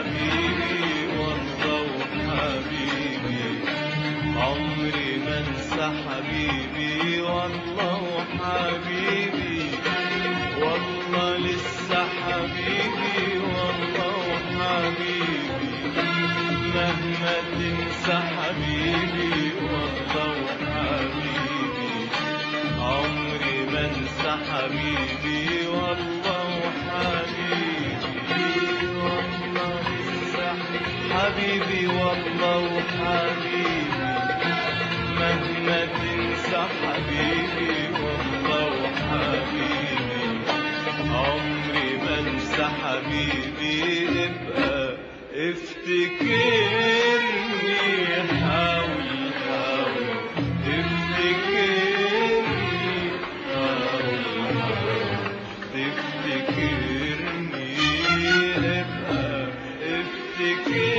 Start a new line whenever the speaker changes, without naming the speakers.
حبيبي والله وحبيبي، عمري ما انسى حبيبي والله وحبيبي، والله لسه حبيبي والله وحبيبي، مهما تنسى حبيبي والله وحبيبي، عمري ما انسى حبيبي والله وحبيبي، والله لسه حبيبي والله وحبيبي، مهما تنسى حبيبي والله وحبيبي، عمري ما انسى حبيبي، ابقى افتكرني، حاول حاول تفتكرني، حاول حاول تفتكرني، ابقى افتكرني.